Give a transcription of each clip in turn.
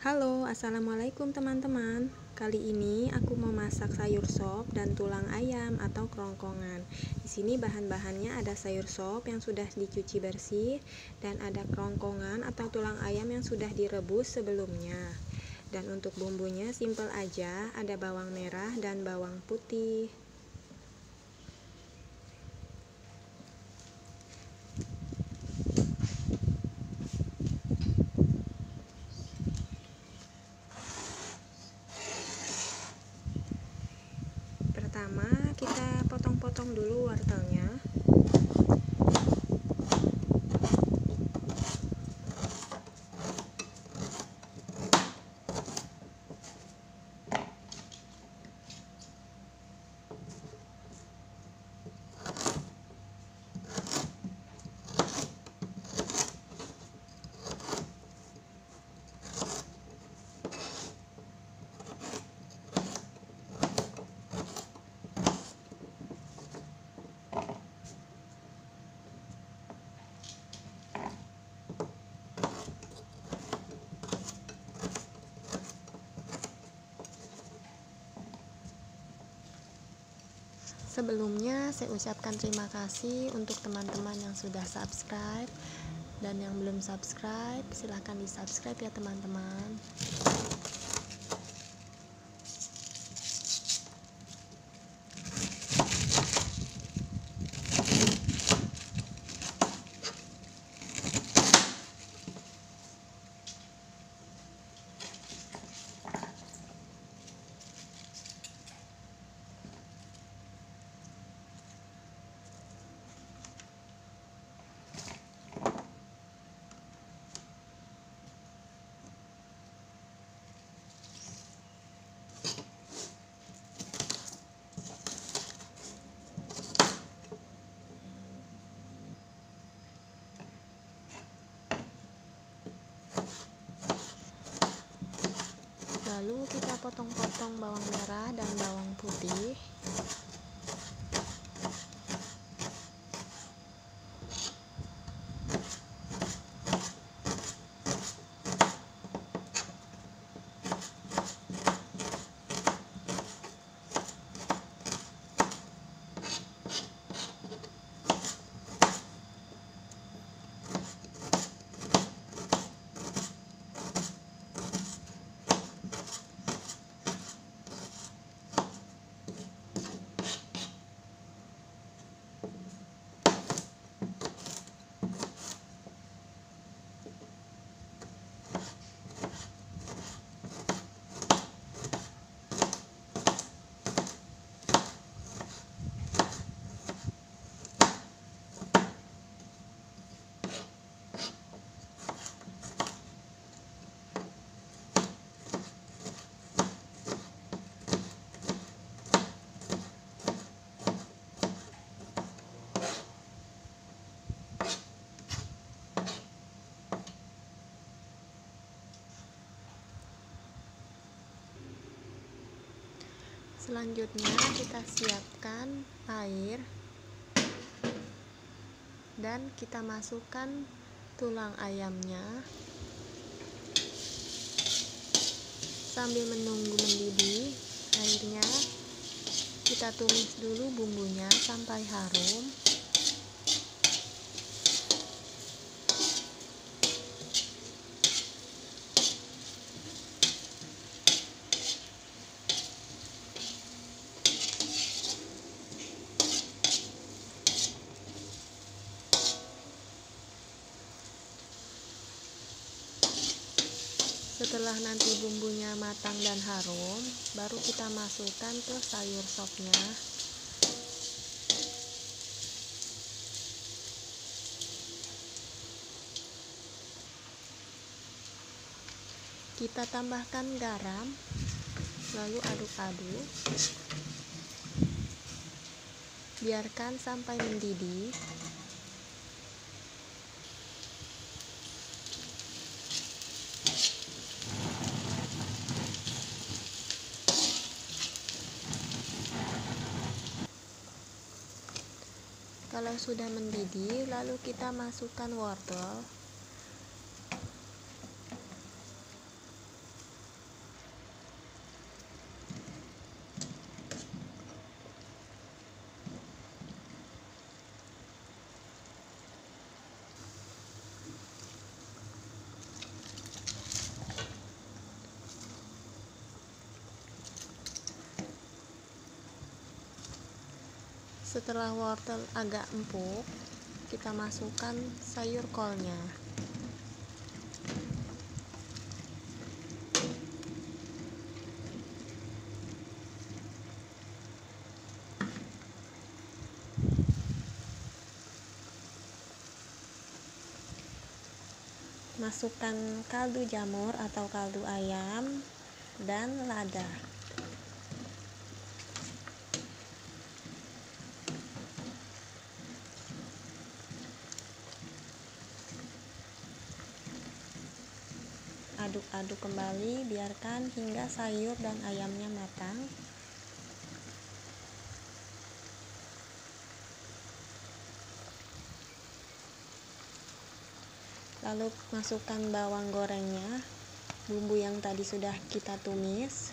Halo, assalamualaikum teman-teman. Kali ini aku mau masak sayur sop dan tulang ayam atau kerongkongan. Di sini bahan-bahannya ada sayur sop yang sudah dicuci bersih dan ada kerongkongan atau tulang ayam yang sudah direbus sebelumnya. Dan untuk bumbunya simple aja, ada bawang merah dan bawang putih. Pertama, kita potong-potong dulu wortelnya. Sebelumnya saya ucapkan terima kasih untuk teman-teman yang sudah subscribe, dan yang belum subscribe silahkan di subscribe ya teman-teman. Lalu kita potong-potong bawang merah dan bawang putih. Selanjutnya kita siapkan air dan kita masukkan tulang ayamnya. Sambil menunggu mendidih airnya, kita tumis dulu bumbunya sampai harum. Setelah nanti bumbunya matang dan harum, baru kita masukkan ke sayur sopnya. Kita tambahkan garam, lalu aduk-aduk. Biarkan sampai mendidih. Kalau sudah mendidih, lalu kita masukkan wortel. Setelah wortel agak empuk, kita masukkan sayur kolnya. Masukkan kaldu jamur atau kaldu ayam dan lada. Aduk-aduk kembali, biarkan hingga sayur dan ayamnya matang. Lalu masukkan bawang gorengnya, bumbu yang tadi sudah kita tumis.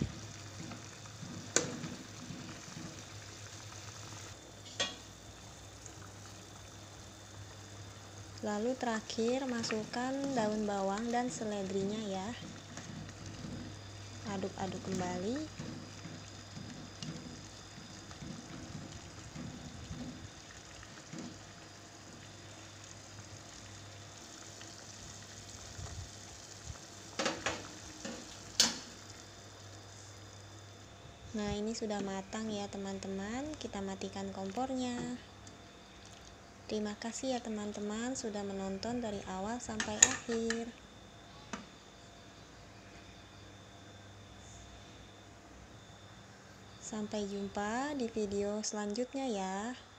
Lalu terakhir masukkan daun bawang dan seledrinya ya. Aduk-aduk kembali. Nah, ini sudah matang ya teman-teman. Kita matikan kompornya. Terima kasih ya teman-teman sudah menonton dari awal sampai akhir. Sampai jumpa di video selanjutnya ya.